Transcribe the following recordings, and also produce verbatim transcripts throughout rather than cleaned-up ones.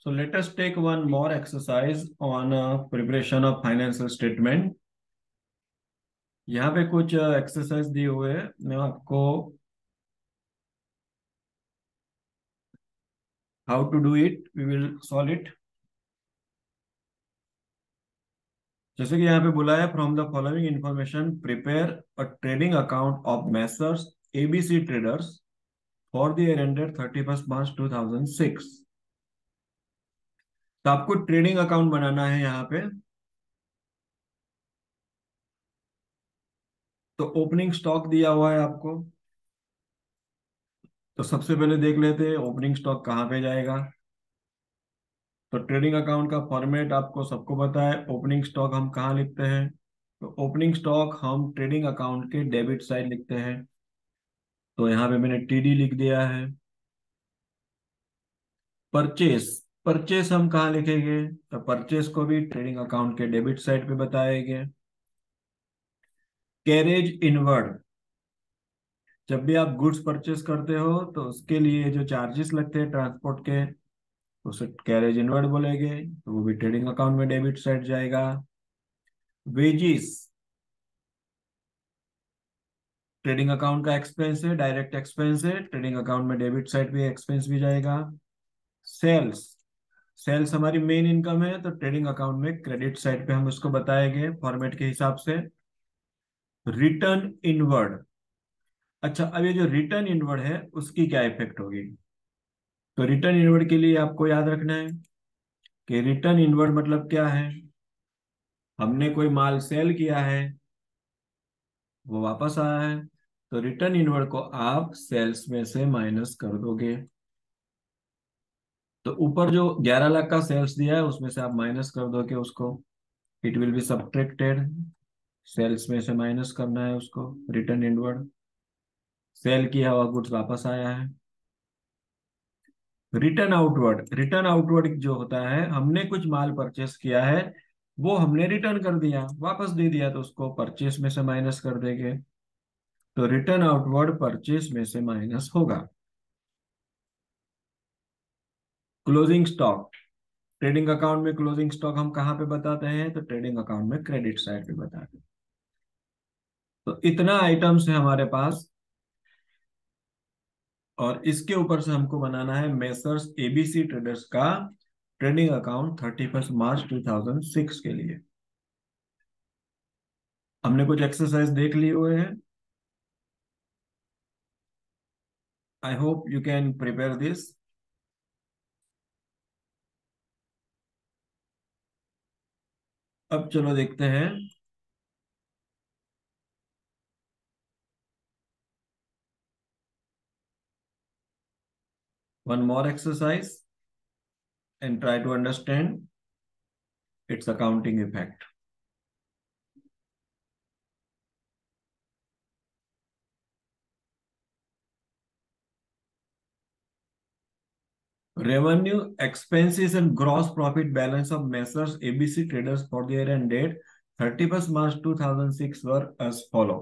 So let us take one more exercise on uh, preparation of financial statement. यहाँ पे कुछ exercise दिए हुए हैं, मैं आपको how to do it we will solve it. जैसे कि यहाँ पे बोला है, from the following information prepare a trading account of Messrs ABC traders for the year ended thirty first March two thousand six. तो आपको ट्रेडिंग अकाउंट बनाना है यहाँ पे। तो ओपनिंग स्टॉक दिया हुआ है आपको। तो सबसे पहले देख लेते हैं ओपनिंग स्टॉक कहाँ पे जाएगा। तो ट्रेडिंग अकाउंट का फॉर्मेट आपको सबको पता है। ओपनिंग स्टॉक हम कहाँ लिखते हैं? तो ओपनिंग स्टॉक हम ट्रेडिंग अकाउंट के डेबिट साइड लिखते हैं। तो यहाँ पे मैंने टीडी लिख दिया है। परचेस, परचेस हम कहाँ लिखेंगे? तो परचेस को भी ट्रेडिंग अकाउंट के डेबिट साइड पे बताएंगे। कैरेज इनवर्ड, जब भी आप गुड्स परचेस करते हो तो उसके लिए जो चार्जेस लगते हैं ट्रांसपोर्ट के, उसे कैरेज इनवर्ड बोलेंगे। तो वो भी ट्रेडिंग अकाउंट में डेबिट साइड जाएगा। वेजिस, ट्रेडिंग अकाउंट का एक्सपेंस है, डायरेक्ट एक्सपेंस है, ट्रेडिंग अकाउंट में डेबिट साइड पे एक्सपेंस भी जाएगा। सेल्स, सेल्स हमारी मेन इनकम है, तो ट्रेडिंग अकाउंट में क्रेडिट साइड पे हम उसको बताएंगे फॉर्मेट के हिसाब से। रिटर्न इनवर्ड, अच्छा अब ये जो रिटर्न इनवर्ड है उसकी क्या इफेक्ट होगी? तो रिटर्न इनवर्ड के लिए आपको याद रखना है कि रिटर्न इनवर्ड मतलब क्या है। हमने कोई माल सेल किया है, वो वापस आया है, तो रिटर्न इनवर्ड को आप सेल्स में से माइनस कर दोगे। तो ऊपर जो ग्यारह लाख का सेल्स दिया है उसमें से आप माइनस कर दोगे उसको। It will be subtracted, sales में से माइनस करना है उसको। रिटर्न इनवर्ड, सेल किया हुआ गुड्स वापस आया है। रिटर्न आउटवर्ड, रिटर्न आउटवर्ड जो होता है, हमने कुछ माल परचेस किया है, वो हमने रिटर्न कर दिया, वापस दे दिया, तो उसको परचेस में से माइनस कर देंगे। तो रिटर्न आउटवर्ड परचेस में से माइनस होगा। क्लोजिंग स्टॉक, ट्रेडिंग अकाउंट में क्लोजिंग स्टॉक हम कहाँ पे बताते हैं? तो ट्रेडिंग अकाउंट में क्रेडिट साइड पे बताते हैं। तो इतना आइटम्स है हमारे पास, और इसके ऊपर से हमको बनाना है मेसर्स एबीसी ट्रेडर्स का trading account thirty first March two thousand six के लिए। हमने कुछ एक्सरसाइज देख लिए हुए हैं। I hope you can prepare this. अब चलो देखते हैं। One more exercise and try to understand its accounting effect. Revenue, expenses and gross profit balance of Messrs A B C Traders for the year end date thirty first March two thousand six were as follow।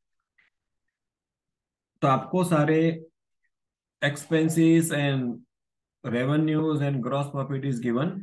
तो आपको सारे expenses and revenues and gross profit is given,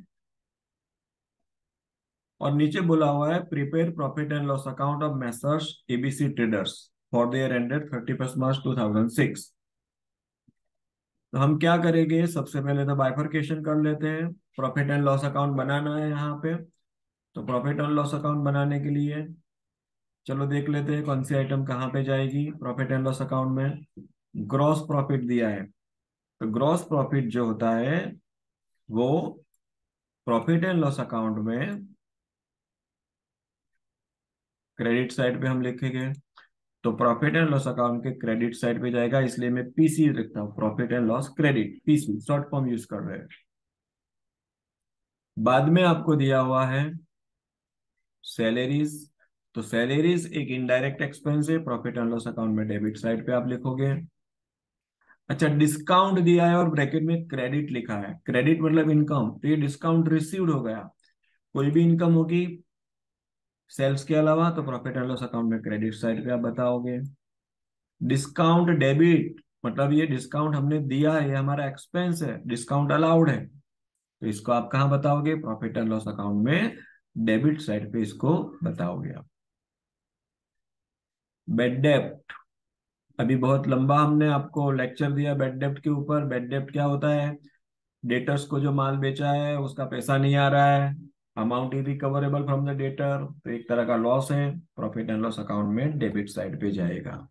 और नीचे बोला हुआ है prepare profit and loss account of Messrs A B C Traders for the year ended thirty first March two thousand six. तो हम क्या करेंगे, सबसे पहले तो बाइफरकेशन कर लेते हैं। प्रॉफिट एंड लॉस अकाउंट बनाना है यहाँ पे। तो प्रॉफिट एंड लॉस अकाउंट बनाने के लिए चलो देख लेते हैं कौन सी आइटम कहाँ पे जाएगी प्रॉफिट एंड लॉस अकाउंट में। ग्रॉस प्रॉफिट दिया है, तो ग्रॉस प्रॉफिट जो होता है वो प्रॉफिट एंड लॉस अकाउंट में क्रेडिट साइड पे हम लिखेंगे। तो प्रॉफिट एंड लॉस अकाउंट के क्रेडिट साइड पे जाएगा, इसलिए मैं पीसी लिखता हूँ, profit and loss credit, PC short form use कर रहे हैं। बाद में आपको दिया हुआ है सैलरीज। तो सैलरीज एक इनडायरेक्ट एक्सपेंस है, प्रॉफिट एंड लॉस अकाउंट में डेबिट साइड पे आप लिखोगे। अच्छा, डिस्काउंट दिया है और ब्रैकेट में क्रेडिट लिखा है, क्रेडिट मतलब इनकम, तो ये डिस्काउंट रिसीव्ड हो गया। कोई भी इनकम होगी सेल्स के अलावा तो प्रॉफिट एंड लॉस अकाउंट में क्रेडिट साइड पे आप बताओगे। डिस्काउंट डेबिट मतलब ये डिस्काउंट हमने दिया है, ये हमारा एक्सपेंस है, डिस्काउंट अलाउड है, तो इसको आप कहाँ बताओगे? प्रॉफिट एंड लॉस अकाउंट में डेबिट साइड पे इसको बताओगे आप। बेड डेप्ट, अभी बहुत लंबा हमने आपको लेक्चर दिया बेड डेप्ट के ऊपर। बेड डेप्ट क्या होता है? डेटर्स को जो माल बेचा है उसका पैसा नहीं आ रहा है, amount irrecoverable from the debtor, तो एक तरह का लॉस है, प्रॉफिट एंड लॉस अकाउंट में डेबिट साइड पे जाएगा।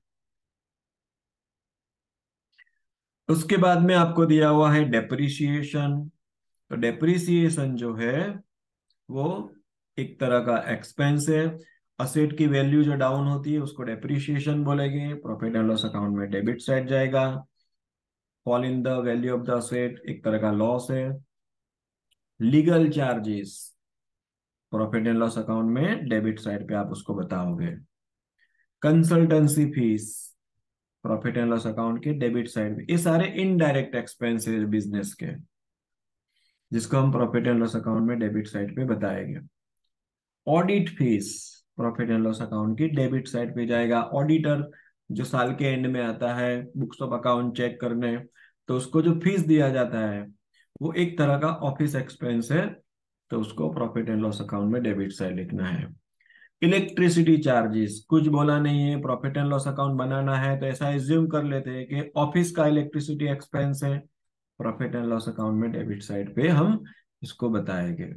उसके बाद में आपको दिया हुआ है डेप्रिसिएशन। तो डेप्रिसिएशन जो है वो एक तरह का एक्सपेंस है। असेट की वैल्यू जो डाउन होती है उसको डेप्रिसिएशन बोलेंगे, प्रॉफिट एंड लॉस अकाउंट में डेबिट साइड जाएगा। Fall in the value of the asset एक तरह का लॉस है। Legal charges profit and loss account में डेबिट साइड पे आप उसको बताओगे। Consultancy fees profit and loss account के डेबिट साइड पे। ये सारे इनडायरेक्ट एक्सपेंसेस बिजनेस के, जिसको हम प्रॉफिट एंड लॉस अकाउंट में डेबिट साइड पे बताएंगे। Audit fees profit and loss account की डेबिट साइड पे जाएगा। ऑडिटर जो साल के एंड में आता है बुक्स ऑफ अकाउंट चेक करने, तो उसको जो फीस दिया जाता है वो एक तरह का ऑफिस एक्सपेंस है, तो उसको प्रॉफिट एंड लॉस अकाउंट में डेबिट साइड लिखना है। इलेक्ट्रिसिटी चार्जेस कुछ बोला नहीं है, प्रॉफिट एंड लॉस अकाउंट बनाना है तो ऐसा एज्यूम कर लेते हैं कि ऑफिस का इलेक्ट्रिसिटी एक्सपेंस है, प्रॉफिट एंड लॉस अकाउंट में डेबिट साइड पे हम इसको बताएंगे।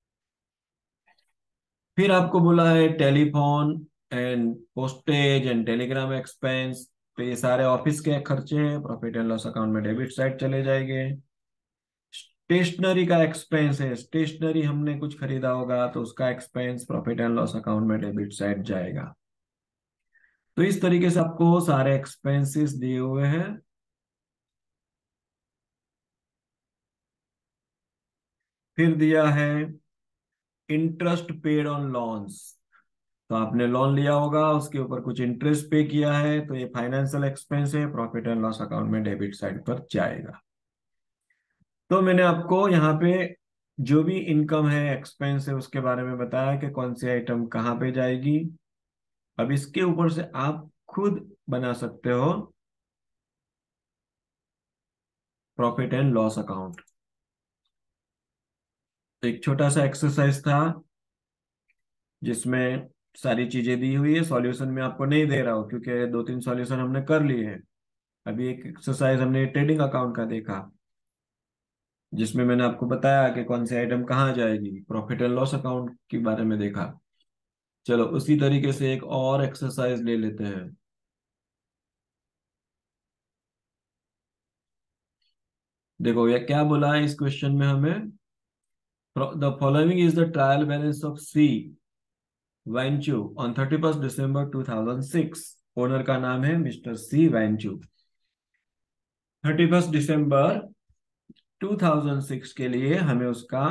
फिर आपको बोला है telephone and postage and telegram expense, तो ये सारे ऑफिस के खर्चे हैं, प्रॉफिट एंड लॉस अकाउंट में डेबिट साइड चले जाएंगे। स्टेशनरी का एक्सपेंस है, स्टेशनरी हमने कुछ खरीदा होगा तो उसका expense profit and loss account में डेबिट साइड जाएगा। तो इस तरीके से आपको सारे एक्सपेंसेस दिए हुए हैं। फिर दिया है इंटरेस्ट पेड ऑन लोन्स। तो आपने लोन लिया होगा उसके ऊपर कुछ इंटरेस्ट पे किया है, तो ये फाइनेंशियल एक्सपेंस है, प्रॉफिट एंड लॉस अकाउंट में डेबिट साइड पर जाएगा। तो मैंने आपको यहाँ पे जो भी इनकम है एक्सपेंस है उसके बारे में बताया कि कौन सी आइटम कहाँ पे जाएगी। अब इसके ऊपर से आप खुद बना सकते हो प्रॉफिट एंड लॉस अकाउंट। तो एक छोटा सा एक्सरसाइज था जिसमें सारी चीजें दी हुई है, सॉल्यूशन में आपको नहीं दे रहा हूँ क्योंकि दो तीन सॉल्यूशन हमने कर लिए हैं। अभी एक एक्सरसाइज हमने ट्रेडिंग अकाउंट का देखा जिसमें मैंने आपको बताया कि कौन सी आइटम कहाँ जाएगी, प्रॉफिट एंड लॉस अकाउंट के बारे में देखा। चलो उसी तरीके से एक और एक्सरसाइज ले लेते हैं। देखो ये क्या बोला है इस क्वेश्चन में हमें, the following is the trial balance of C Vanchoo on thirty first December two thousand six. Owner का नाम है Mister C Vanchoo. Thirty first December two thousand six के लिए हमें उसका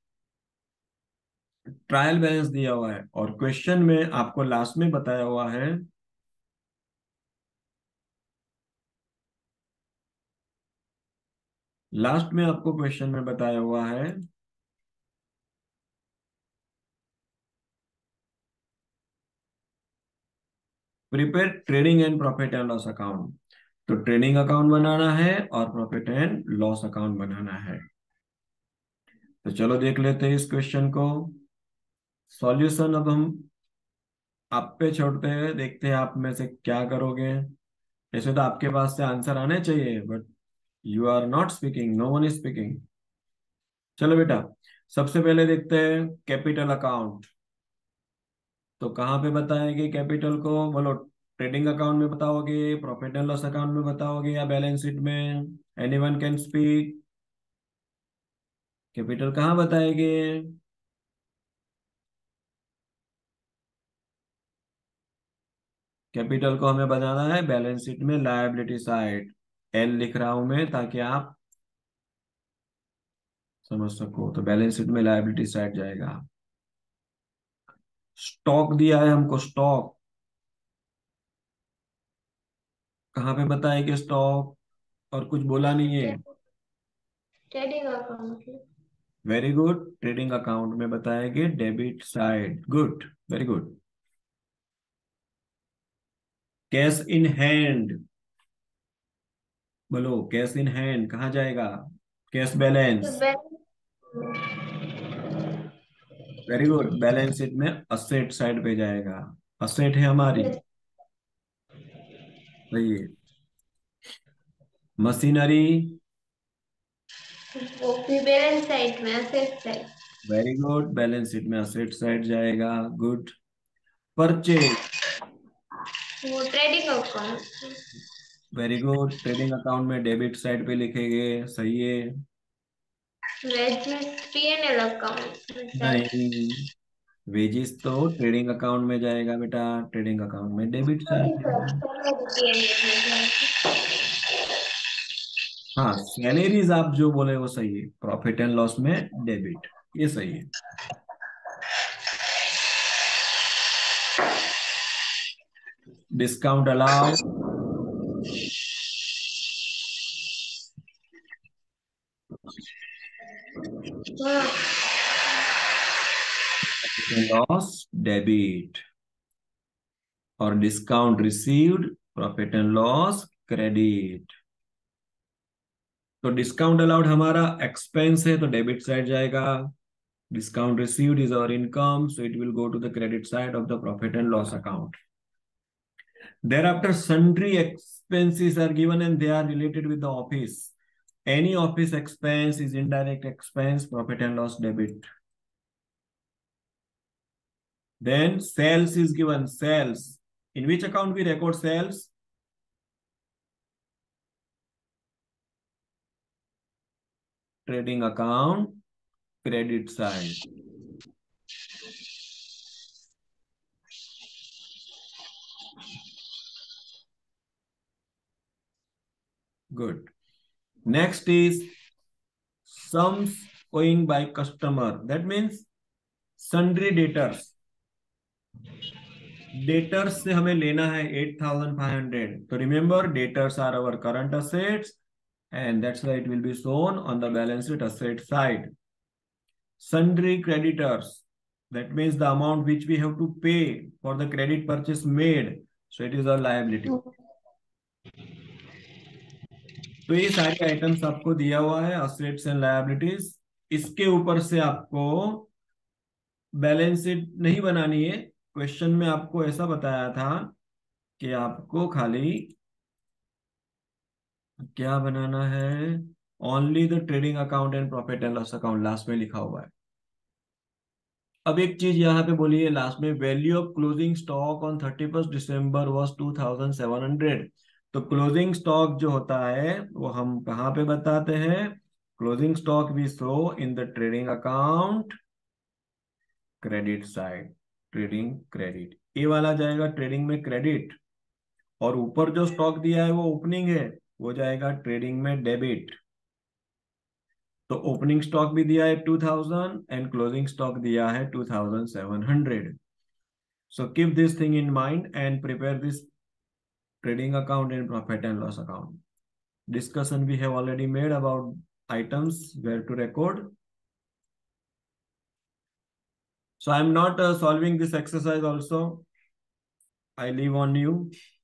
ट्रायल बैलेंस दिया हुआ है और क्वेश्चन में आपको लास्ट में बताया हुआ है लास्ट में आपको क्वेश्चन में बताया हुआ है prepare trading and profit and loss account. तो ट्रेडिंग अकाउंट बनाना है और प्रॉफिट एंड लॉस अकाउंट बनाना है। तो चलो देख लेते हैं इस क्वेश्चन को। सॉल्यूशन अब हम आप पे छोड़ते हैं, देखते हैं आप में से क्या करोगे। ऐसे तो आपके पास से आंसर आने चाहिए but you are not speaking, no one is speaking. चलो बेटा, सबसे पहले देखते हैं कैपिटल अकाउंट। तो कहाँ पे बताएंगे कैपिटल को? बोलो, ट्रेडिंग अकाउंट में बताओगे, प्रॉफिट एंड लॉस अकाउंट में बताओगे या बैलेंस शीट में? Anyone can speak. कैपिटल कहाँ बताएंगे? कैपिटल को हमें बनाना है बैलेंस शीट में लायबिलिटी साइड। एल लिख रहा हूं मैं ताकि आप समझ सको। तो बैलेंस शीट में लायबिलिटी साइड जाएगा। स्टॉक दिया है हमको, स्टॉक कहाँ पे बताएंगे स्टॉक? और कुछ बोला नहीं है। Trading account. Very good, trading account में बताएंगे debit side. Good, very good. Cash in hand, बोलो कैश इन हैंड कहाँ जाएगा? कैश तो balance. Bank very good. Balance sheet में असेट साइड पे जाएगा, असेट है हमारी। सही है। मशीनरी, वो भी बैलेंस साइड में, asset side. Very good, balance sheet में असेट साइड जाएगा। गुड। परचेज, वो trading account. Very good, trading account में डेबिट साइड पे लिखेंगे। सही है। Wages P N L account में जाएगा। नहीं, वेजिस तो ट्रेडिंग अकाउंट में जाएगा बेटा, ट्रेडिंग अकाउंट में डेबिट साइड जाएगा। पी एन एल में जाएगा। हाँ, सैलरीज आप जो बोले वो सही है, प्रॉफिट एंड लॉस में डेबिट, ये सही है। डिस्काउंट अलाउड, हाँ। प्रॉफिट एंड लॉस डेबिट, और discount received profit and loss credit. तो डिस्काउंट अलाउड हमारा एक्सपेंस है तो डेबिट साइड जाएगा। Discount received is our income, so it will go to the credit side of the profit and loss account. Thereafter, sundry expenses are given and they are related with the office. Any office expense is indirect expense, profit and loss debit. Then sales is given, sales. In which account we record sales? Trading account, credit side. Good. Next is sums owing by customer. That means sundry debtors. Debtors से हमें लेना है eight thousand five hundred, तो remember debtors are our current assets and that's why it will be shown on the balance sheet asset side. Sundry creditors, that means the amount which we have to pay for the credit purchase made, so it is a liability. तो ये सारी items आपको दिया हुआ है, assets and liabilities. इसके ऊपर से आपको बैलेंस शीट नहीं बनानी है। क्वेश्चन में आपको ऐसा बताया था कि आपको खाली क्या बनाना है, only the trading account and profit and loss account last में लिखा हुआ है। अब एक चीज यहाँ पे बोली है लास्ट में, value of closing stock on thirty first December was two thousand seven hundred. तो क्लोजिंग स्टॉक जो होता है वो हम कहाँ पे बताते हैं? Closing stock we show in the trading account credit side, trading credit. A वाला जाएगा ट्रेडिंग में क्रेडिट, और ऊपर जो स्टॉक दिया है वो ओपनिंग है, वो जाएगा ट्रेडिंग में डेबिट। तो ओपनिंग स्टॉक भी दिया है two thousand and closing stock दिया है two thousand seven hundred. So keep this thing in mind and prepare this trading account and profit and loss account. Discussion we have already made about items where to record. So I am not uh, solving this exercise also. I leave on you.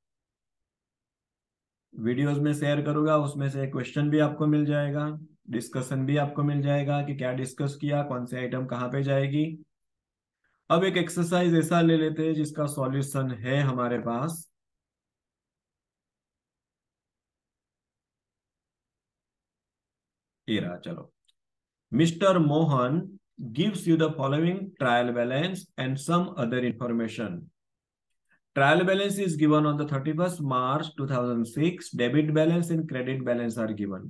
Videos में share करूंगा, उसमें से question भी आपको मिल जाएगा, discussion भी आपको मिल जाएगा कि क्या डिस्कस किया, कौन से आइटम कहाँ पे जाएगी। अब एक एक्सरसाइज ऐसा ले लेते हैं जिसका सॉल्यूशन है हमारे पास। ये रहा, चलो। Mister Mohan gives you the following trial balance and some other information. Trial balance is given on the thirty-first March two thousand six. Debit balance and credit balance are given.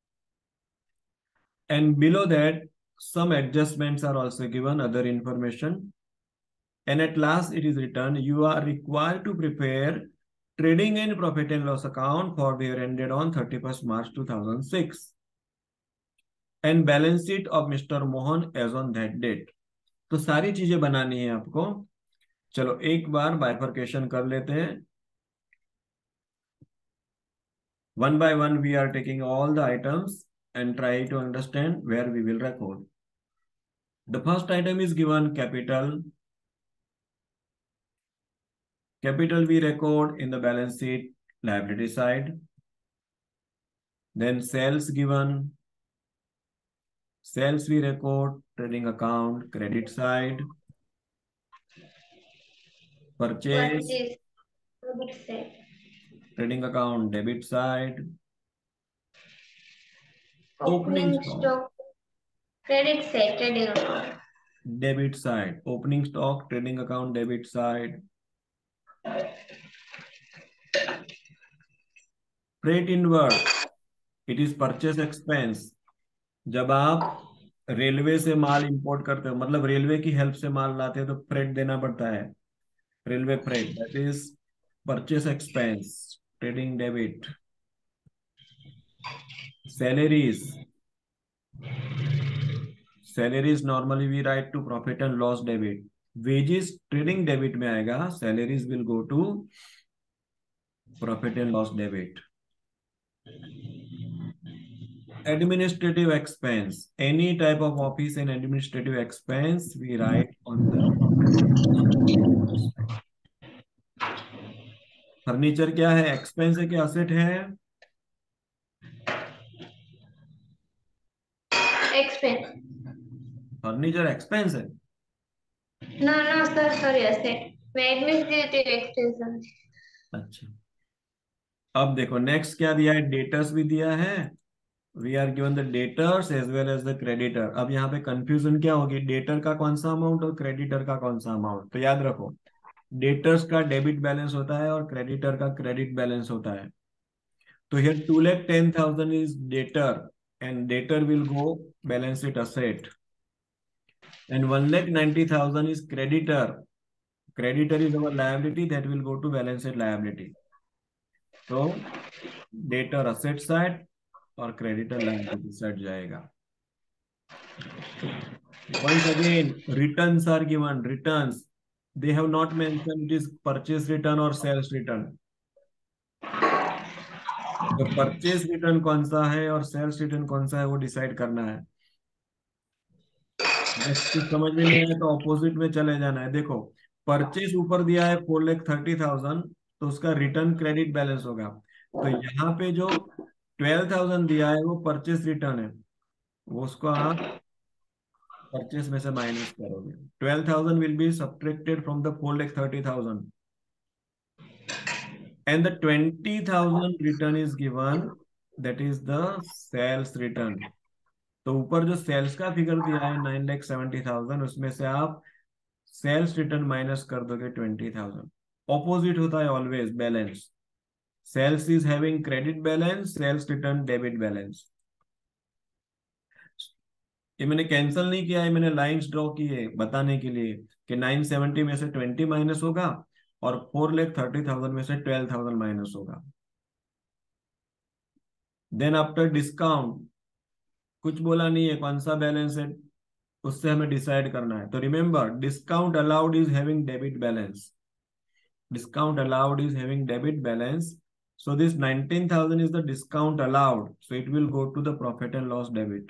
And below that, some adjustments are also given, other information. And at last, it is written, you are required to prepare trading and profit and loss account for the year ended on thirty-first March two thousand six. And balance sheet of Mister Mohan as on that date. तो सारी चीजें बनानी है आपको। चलो एक बार bifurcation कर लेते हैं। One by one we are taking all the items and try to understand where we will record. The first item is given capital. Capital we record in the balance sheet liability side. Then sales given. Sales we record trading account credit side. Purchase Purchase debit side. trading account debit side. Opening Opening stock stock credit side trading account. debit side. Opening stock trading account debit side. Freight inward, it is purchase expense. जब आप railway से माल import करते हो, मतलब railway की help से माल लाते हो, तो फ्रेट देना पड़ता है, railway freight, that is purchase expense, trading debit. Salaries, salaries normally we write to profit and loss debit. Wages trading debit में आएगा, salaries will go to profit and loss debit. Administrative expense, any type of office and administrative expense we write on the profit and loss account. Furniture क्या है, expense है कि asset है? Expense. Furniture expense है. No, no, sir, sorry, asset. मैं administrative expense. अच्छा, अब देखो नेक्स्ट क्या दिया है, डेटर्स भी दिया है. We are given the debtors as well as the creditor. अब यहाँ पे कंफ्यूजन क्या होगी, डेटर का कौन सा अमाउंट और क्रेडिटर का कौन सा अमाउंट. तो याद रखो, डेटर्स का डेबिट बैलेंस होता है और क्रेडिटर का क्रेडिट बैलेंस होता है. So here two lakh ten thousand is debtor and debtor will go balance sheet asset, and one lakh ninety thousand is creditor. Creditor is our liability that will go to balance sheet liability. So debtor asset side और creditor liability side जाएगा. Once again, returns are given. Returns, they have not mentioned it is purchase return or sales return. तो purchase return कौन सा है और sales return कौन सा है वो डिसाइड करना है. अगर कुछ समझ में नहीं आया तो ऑपोजिट में चले जाना है. देखो, परचेज ऊपर दिया है फोर लेख थर्टी थाउजेंड, तो उसका रिटर्न क्रेडिट बैलेंस होगा. तो यहाँ पे जो ट्वेल्व थाउजेंड दिया है वो परचेज रिटर्न है, वो उसको आप परचेज में से माइनस करोगे. Twelve thousand will be subtracted from the four lakh thirty thousand, and the twenty thousand return is given, that is the sales return. तो ऊपर जो सेल्स का फिगर दिया है नाइन लैख सेवेंटी थाउजेंड, उसमें से आप सेल्स रिटर्न माइनस कर दोगे ट्वेंटी थाउजेंड. ऑपोजिट होता है always balance. Sales is having credit balance, sales return debit balance. ये मैंने कैंसिल नहीं किया है, मैंने लाइंस ड्रॉ की है बताने के लिए कि नाइन सेवेंटी में से ट्वेंटी माइनस होगा और फोर लेख थर्टी थाउजेंड में से ट्वेल्व थाउजेंड माइनस होगा. देन आफ्टर डिस्काउंट, कुछ बोला नहीं है कौन सा बैलेंस है, उससे हमें डिसाइड करना है. तो remember, discount allowed is having debit balance. Discount allowed is having debit balance. So this nineteen thousand is the discount allowed. So it will go to the profit and loss debit.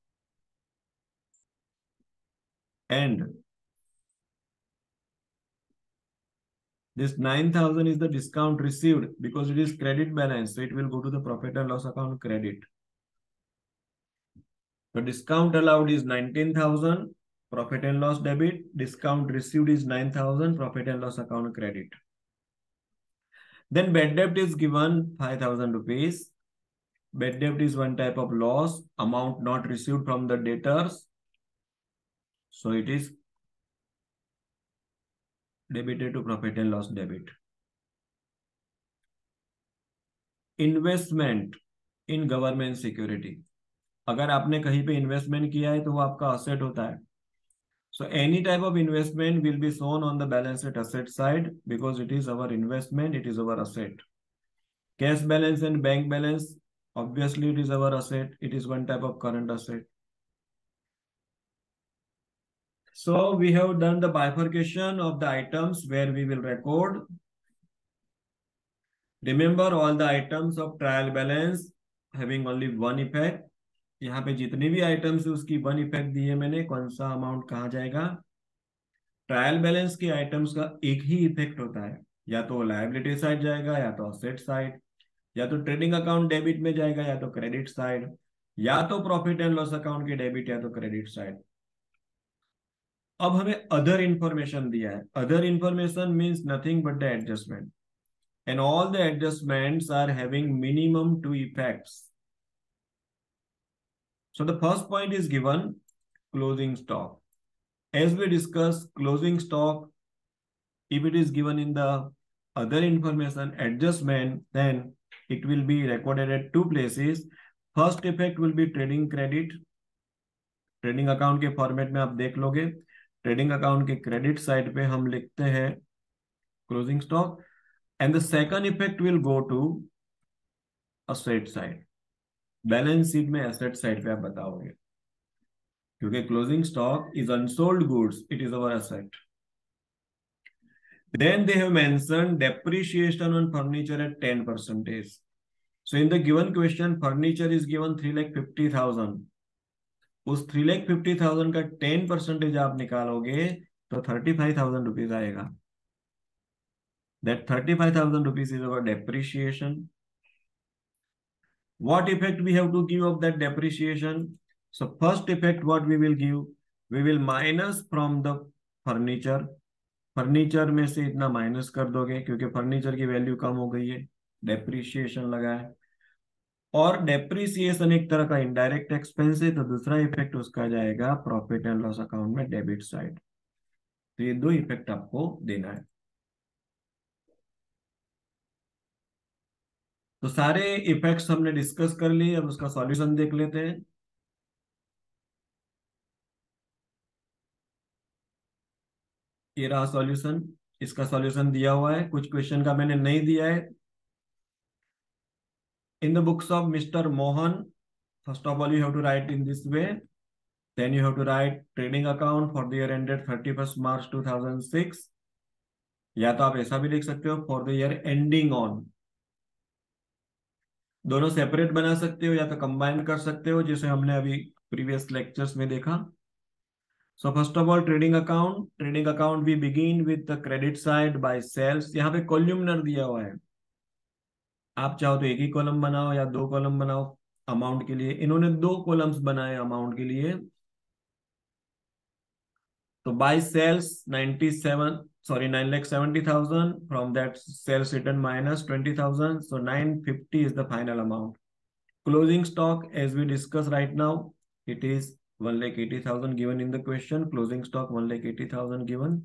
And this nine thousand is the discount received because it is credit balance. So it will go to the profit and loss account credit. So discount allowed is nineteen thousand, profit and loss debit. Discount received is nine thousand, profit and loss account credit. Then bad debt is given five thousand rupees. Bad debt is one type of loss, amount not received from the debtors. So it is debited to profit and loss debit. Investment in government security. अगर आपने कहीं पे investment किया है तो वो आपका asset होता है. So any type of investment will be shown on the balance sheet asset side because it is our investment, it is our asset. Cash balance and bank balance, obviously it is our asset, it is one type of current asset. So we have done the bifurcation of the items where we will record. Remember all the items of trial balance having only one effect. यहाँ पे जितनी भी items है उसकी one effect दी है मैंने, कौन सा अमाउंट कहाँ जाएगा. ट्रायल बैलेंस के आइटम्स का एक ही इफेक्ट होता है, या तो लायबिलिटी साइड जाएगा या तो असेट साइड, या तो ट्रेडिंग अकाउंट डेबिट में जाएगा या तो क्रेडिट साइड. या तो प्रॉफिट एंड लॉस अकाउंट की डेबिट या तो क्रेडिट साइड। अब हमें अदर इंफॉर्मेशन दिया है। Other information means nothing but the adjustment, and all the adjustments are having minimum two effects. So the first point is given closing stock. As we discussed, closing stock, if it is given in the other information adjustment, then it will be recorded at two places. First effect will be trading credit. Trading account के format में आप देख लोगे, trading account के credit side पे हम लिखते हैं closing stock, and the second effect will go to asset side. Balance sheet में एसेट साइड पे आप बताओगे, क्योंकि closing stock is unsold goods, it is our asset. Then they have mentioned depreciation on furniture at ten percentage. So in the given question, furniture is given three lakh fifty thousand. उस three lakh fifty thousand का ten percentage आप निकालोगे तो thirty five thousand rupees आएगा। That thirty five thousand rupees is our depreciation. What effect we have to give of that depreciation? So first effect what we will give, we will minus from the furniture। Furniture में से इतना minus कर दोगे क्योंकि furniture की value कम हो गई है, डेप्रिसिएशन लगा है। और डेप्रिसिएशन एक तरह का इनडायरेक्ट एक्सपेंस है, तो दूसरा इफेक्ट उसका जाएगा प्रॉफिट एंड लॉस अकाउंट में डेबिट साइड। तो ये दो इफेक्ट आपको देना है। तो सारे इफेक्ट्स हमने डिस्कस कर लिए, अब उसका सॉल्यूशन देख लेते हैं। ये रहा सॉल्यूशन, इसका सॉल्यूशन दिया हुआ है, कुछ क्वेश्चन का मैंने नहीं दिया है। In the books of mister Mohan, first of all you have to write in this way, then you have to write trading account for the year ended thirty-first March two thousand six, या तो आप ऐसा भी लिख सकते हो for the year ending on. दोनों separate बना सकते हो या तो कंबाइन कर सकते हो, जैसे हमने अभी प्रीवियस लेक्चर्स में देखा। So first of all trading account, trading account we begin with the credit side by sales. यहाँ पे कॉलमनर दिया हुआ है, आप चाहो तो एक ही कॉलम बनाओ या दो कॉलम बनाओ अमाउंट के लिए। इन्होंने दो कॉलम्स बनाए अमाउंट के लिए। तो by sales ninety seven sorry nine lakh seventy thousand, from that sales return minus twenty thousand, so nine fifty is the final amount. Closing stock as we discuss right now, it is one lakh eighty thousand given in the question. Closing stock one lakh eighty thousand given.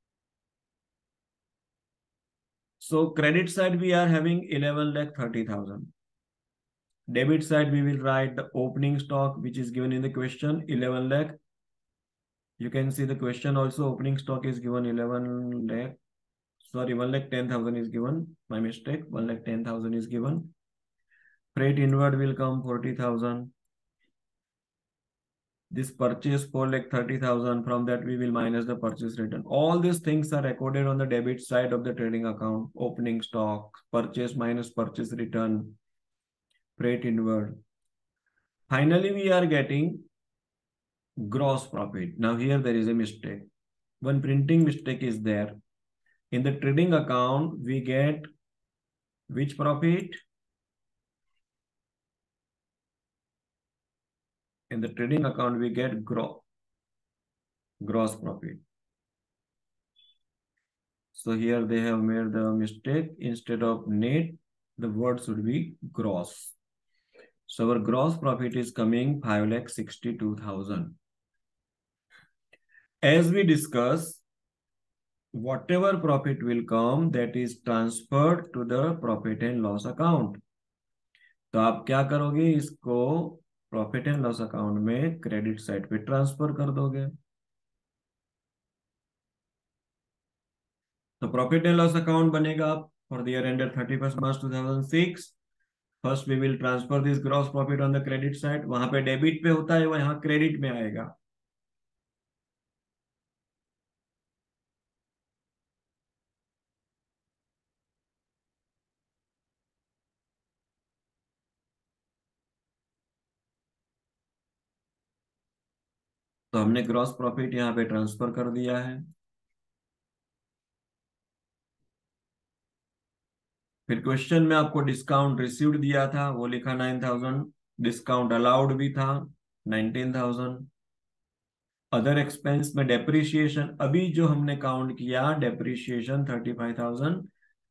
So credit side we are having eleven lakh thirty thousand. Debit side we will write the opening stock which is given in the question eleven lakh. You can see the question also, opening stock is given eleven lakh, sorry one lakh ten thousand is given, my mistake, one lakh ten thousand is given. Freight inward will come forty thousand. This purchase four lakh thirty thousand, from that we will minus the purchase return. All these things are recorded on the debit side of the trading account. Opening stock, purchase minus purchase return, freight inward. Finally we are getting gross profit. Now here there is a mistake, one printing mistake is there. In the trading account we get which profit? In the trading account we get gross gross profit. So here they have made the mistake, instead of net the word should be gross. So our gross profit is coming five lakh sixty-two thousand. As we discuss, whatever profit will come, that is transferred to the profit and loss account. तो आप क्या करोगे, इसको profit and loss account में credit side पे transfer कर दोगे। तो प्रॉफिट एंड लॉस अकाउंट बनेगा for the year ended thirty first March two thousand six. First we will transfer this gross profit on the credit side, वहां पे debit पे होता है, वह यहाँ क्रेडिट में आएगा। तो हमने ग्रॉस प्रॉफिट यहाँ पे ट्रांसफर कर दिया है। फिर क्वेश्चन में आपको डिस्काउंट रिसीव्ड दिया था, वो लिखा नाइन थाउजेंड डिस्काउंट अलाउड भी था नाइनटीन थाउजेंड। अदर एक्सपेंस में डेप्रिसिएशन अभी जो हमने काउंट किया डेप्रिसिएशन थर्टी फाइव थाउजेंड,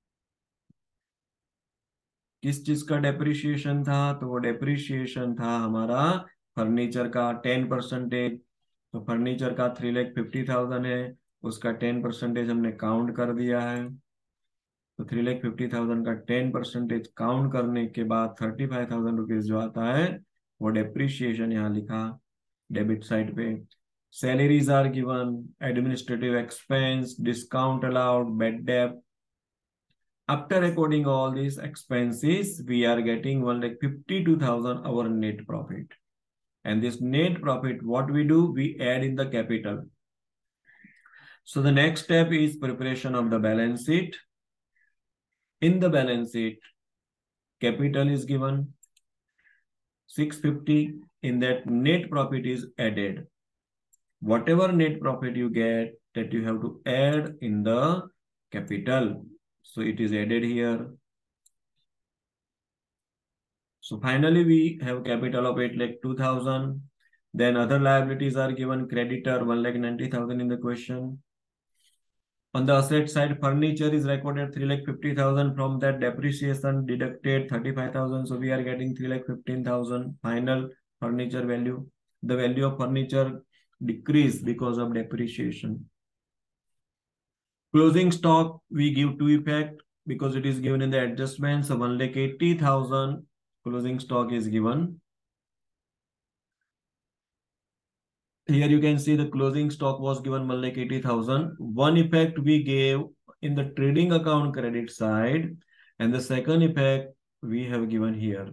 किस चीज का डेप्रिसिएशन था? तो वो डेप्रिसिएशन था हमारा फर्नीचर का टेन परसेंटेज। तो फर्नीचर का थ्री लैख फिफ्टी थाउजेंड है, उसका टेन परसेंटेज हमने काउंट कर दिया है। तो थ्री लैख फिफ्टी थाउजेंड का टेन परसेंटेज काउंट करने के बाद थर्टी फाइव थाउजेंड रुपीज जो आता है वो डेप्रिसिएशन यहाँ लिखा डेबिट साइड पे। Salaries are given, administrative expense, discount allowed, bad debt. After recording all these expenses, we are getting one like fifty-two thousand our net profit. And this net profit, what we do, we add in the capital. So the next step is preparation of the balance sheet. In the balance sheet, capital is given six fifty. In that net profit is added. Whatever net profit you get, that you have to add in the capital. So it is added here. So finally, we have capital of eight lakh two thousand. Then other liabilities are given, creditor one lakh ninety thousand in the question. On the asset side, furniture is recorded three lakh fifty thousand. From that, depreciation deducted thirty-five thousand. So we are getting three lakh fifteen thousand. Final furniture value. The value of furniture decreased because of depreciation. Closing stock, we give two effect because it is given in the adjustment. So one lakh eighty thousand closing stock is given. Here you can see the closing stock was given one lakh eighty thousand. One effect we gave in the trading account credit side, and the second effect we have given here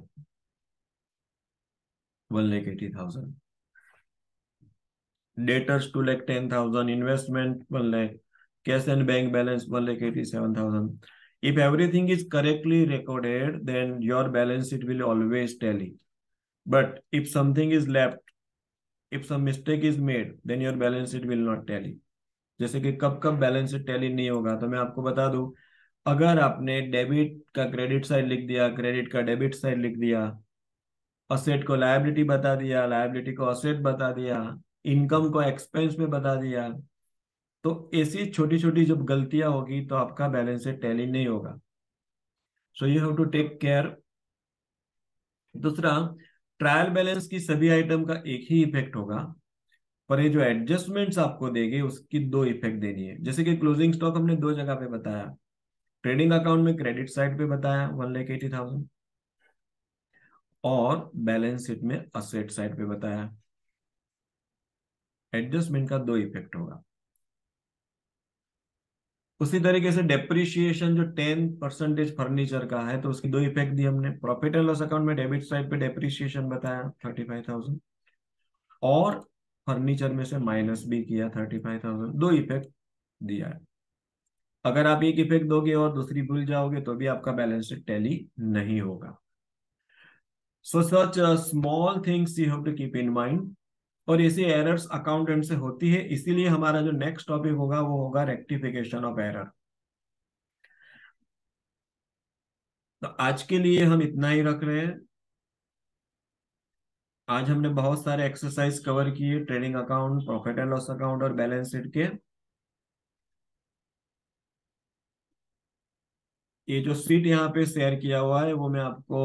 one lakh eighty thousand. Debtors two lakh ten thousand, investment one lakh, cash and bank balance one lakh eighty-seven thousand. If everything is correctly recorded, then your balance sheet will always tally. But if something is left, if some mistake is made, then your balance sheet will not tally. जैसे कि कब कब balance sheet tally नहीं होगा, तो मैं आपको बता दूं, अगर आपने डेबिट का क्रेडिट साइड लिख दिया, क्रेडिट का डेबिट साइड लिख दिया, असेट को लायबिलिटी बता दिया, लायबिलिटी को असेट बता दिया, इनकम को एक्सपेंस में बता दिया, तो ऐसी छोटी छोटी जब गलतियां होगी तो आपका बैलेंस शीट टैली नहीं होगा. So you have to take care. दूसरा, ट्रायल बैलेंस की सभी आइटम का एक ही इफेक्ट होगा, पर ये जो एडजस्टमेंट्स आपको देंगे उसकी दो इफेक्ट देनी है. जैसे कि क्लोजिंग स्टॉक हमने दो जगह पे बताया, ट्रेडिंग अकाउंट में क्रेडिट साइड पे बताया वन लाख एटी थाउजेंड, और बैलेंस शीट में असेट साइड पे बताया. एडजस्टमेंट का दो इफेक्ट होगा. उसी तरीके से डेप्रिसिएशन जो टेन परसेंटेज फर्नीचर का है, तो उसकी दो इफेक्ट दी हमने. प्रॉफिट एंड लॉस अकाउंट में डेबिट साइड पे डेप्रिसिएशन बताया थर्टी फाइव थाउजेंड, और फर्नीचर में से माइनस भी किया थर्टी फाइव थाउजेंड. दो इफेक्ट दिया है. अगर आप एक इफेक्ट दोगे और दूसरी भूल जाओगे तो भी आपका बैलेंस शीट टैली नहीं होगा. So such small things you have to keep in mind. और ऐसी एरर्स अकाउंटेंट से होती है, इसीलिए हमारा जो नेक्स्ट टॉपिक होगा वो होगा रेक्टिफिकेशन ऑफ एरर. तो आज के लिए हम इतना ही रख रहे हैं. आज हमने बहुत सारे एक्सरसाइज कवर किए, trading account, profit and loss account और बैलेंस शीट के. ये जो शीट यहाँ पे शेयर किया हुआ है वो मैं आपको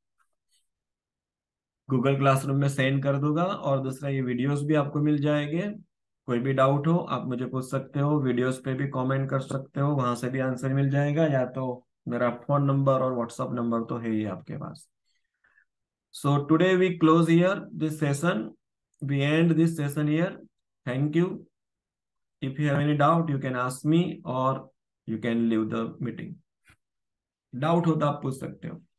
गूगल क्लासरूम में सेंड कर दूंगा, और दूसरा ये वीडियोस भी आपको मिल जाएंगे. कोई भी डाउट हो आप मुझे पूछ सकते हो, वीडियोस पे भी कमेंट कर सकते हो, वहां से भी आंसर मिल जाएगा, या तो मेरा फोन नंबर और व्हाट्सअप नंबर तो है ही आपके पास. So today we close here this session, we end this session here. Thank you. If you have any doubt you can ask me, और you can leave the meeting. Doubt हो तो आप पूछ सकते हो.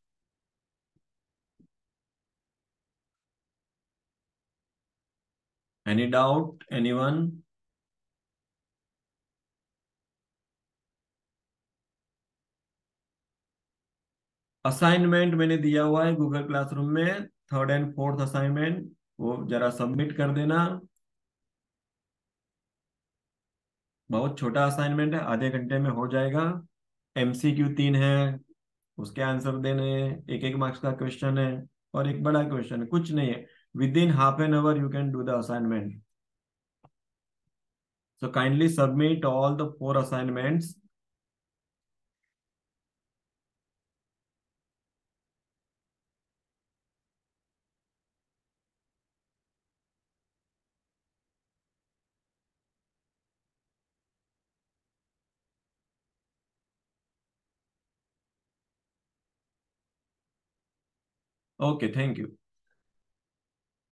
Any doubt anyone? असाइनमेंट मैंने दिया हुआ है गूगल क्लासरूम में, थर्ड एंड फोर्थ असाइनमेंट, वो जरा सबमिट कर देना. बहुत छोटा असाइनमेंट है, आधे घंटे में हो जाएगा. एमसीक्यू तीन है, उसके आंसर देने, एक एक मार्क्स का क्वेश्चन है. और एक बड़ा क्वेश्चन है, कुछ नहीं है, within half an hour you can do the assignment. So kindly submit all the four assignments. Okay, thank you.